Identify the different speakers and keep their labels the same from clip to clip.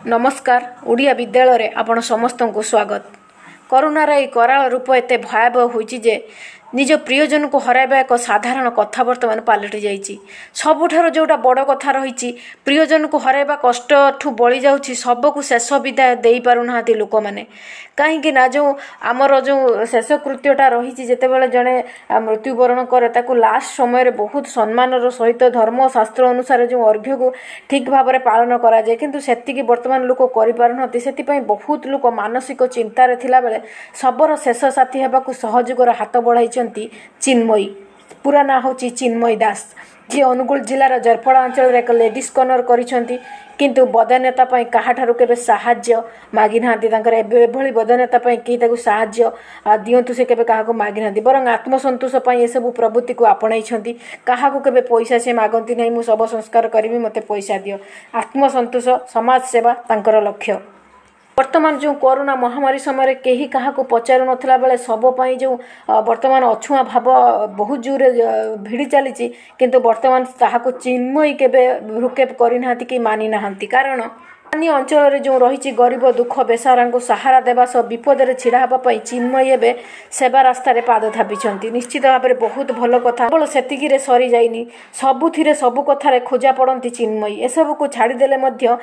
Speaker 1: नमस्कार। ओडिया विद्यालय रे आपण समस्त को स्वागत। कोरोनार ए कराल रूप एते भयावह होइछि जे निज प्रियजन को हराइबा एक साधारण कथा वर्तमान पलटि जाइछि। सबुठार जोटा बड़ कथा रही प्रियजन को हराइबा कष्ट ठू बळी जाउछि सबको शेष विदाय देई पारु नाहांती लोक माने। कहीं ना जो आमर जो शेष कृत्यटा रही जितेबाला जड़े मृत्युवरण करे ताकू लास्ट समय बहुत सम्मान सहित धर्म शास्त्र अनुसार जो अर्घ्य को ठीक भाव में पालन कराए किंतु सेतिकी वर्तमान लोक करिपारुनाहांती। सेतिपई बहुत लोक मानसिक चिंतार थिला बेले सबर शेष साथी हेबाकू सहयोगर हाथ बढ़ाई चिन्मयी। पूरा ना हूँ चिन्मयी दास जी अनुगुल जिलार जरपड़ा अंचल एक लेडीज कर्नर करिसेंती किंतु बदनेता कहाठारु केबे साहाय्य मागी नाहांती। तांकर एभली बदनेता कि साहाय्य दियंतु से केबे काहाको मागी नाहांती बरं आत्मसंतोष ए सब प्रवृत्ति को आपणाइछंती। काहाको केबे पैसा से मागंती नहीं, मु सब संस्कार करिवि मते पैसा दियो। आत्मसंतोष समाज सेवा तांकर लक्ष्य। वर्तमान जो कोरोना महामारी समय कहीं क्या पचारू नथिला बेले सब पाई जो वर्तमान अछुआ भाव बहुत जोरे भिड़ी चली किंतु वर्तमान ताहाको चिन्मयी केबे भ्रुक्षेप करिना कि मानि नाहांती। कारण स्थानीय अंचल जो रही गरीब दुख बेसारा को सहारा देवा सह विपद में छिड़ा हाँपाई चिन्मयी एवं सेवा रास्त पाद थापिंट। निश्चित भाव में बहुत भल कथा केवल सेतिकी सरी जाइनी, सबुथिरे सबु कथार खोजा पड़ती चिन्मयी। एसबू को छाड़देले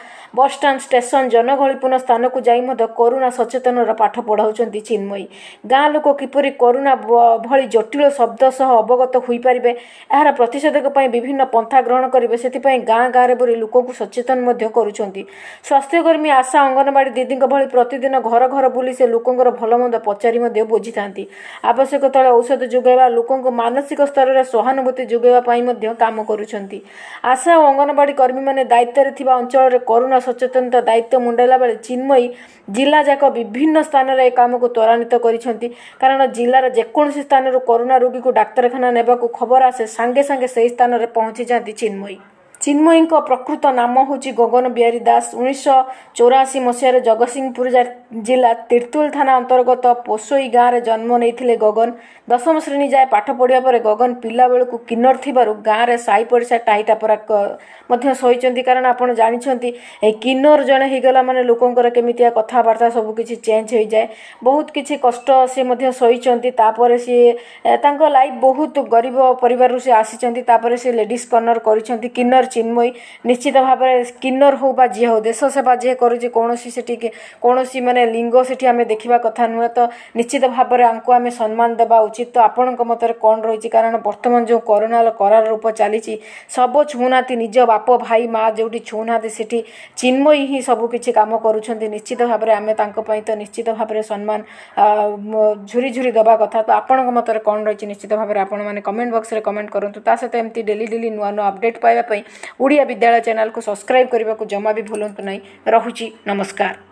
Speaker 1: बस स्टाण्ड स्टेशन जनगहलीपूर्ण स्थान को जाई कोरोना सचेतन पाठ पढ़ाऊँ चिन्मयी। गाँ लोक किपरि कोरोना भली जटिल शब्द सह अवगत हो पारे यार प्रतिषेधक विभिन्न पंथा ग्रहण करेंगे से गाँ गाँव बुरी लोक को सचेतन करुँच। स्वास्थ्यकर्मी आशा अंगनवाड़ी दीदी भली प्रतिदिन घर घर बुली से लोकंर भलमंद पचारि बुझी था। आवश्यक तले औषध जोगाइबा लोकों मानसिक स्तर में सहानुभूति जोगाइबा काम करुछंती। आशा और अंगनवाड़ी कर्मी माने दायित्व रे थिबा अंचल रे कोरोना सचेतनता दायित्व मुंडाइला बेले चिन्मयी जिला जाक विभिन्न स्थान में काम को त्वरान्वित करिसेंती। कारण जिलार जेकोसी स्थान कोरोना रोगी को डाक्तरखाना नेबाकू खबर आसे सांगे सांगे से स्थान में पहुंची जाती चिन्मयी। चिन्मयी प्रकृत नाम हूँ गगन बिहारी दास। 1984 मसीह जगतसिंहपुर जिला तिर्तुल थाना अंतर्गत पोसोई गाँव में जन्म नहीं गगन। 10वीं श्रेणी जाए पाठ पढ़िया पर गगन पिला बेलू किन्नर थिबारु गाँव में साई पड़िशा टाईटा परा सही। कारण आपड़ जानते किन्नर जड़े होगला माने लोकंर केमितिया कथबार्ता सबकि चेंज हो जाए। बहुत किसी कष्ट सी सही तापर सी लाइफ बहुत गरीब परिवार से आसी से लेडीज कर्नर कर किन्नर चिन्मयी। निश्चित भाव में किन्नर हो बा जी हो देश सेवा जी करुचे कौन माने लिंग से आम देखा कथा नुहे। तो निश्चित भाव में आंको आम सम्मान देवा उचित। तो आपण मतर कौन रही कारण बर्तमान जो कोरोना करार रूप चली सब छूना निज बाप भाई माँ जो छूना से चिन्मयी ही सबकि कम करुँच। निश्चित भाव में आम तो निश्चित भाव में सम्मान झुरी झुरी देवा कथा। तो आपण मतर कौन रही निश्चित भाव में आपण मैंने कमेंट बॉक्स में कमेंट करूँ। ता सहित एमती डेली डेली नुआ नुआ अपडेट पाइबा ओडिया विद्यालय चैनल को सब्सक्राइब करने को जमा भी भूलु नहीं। रहुची नमस्कार।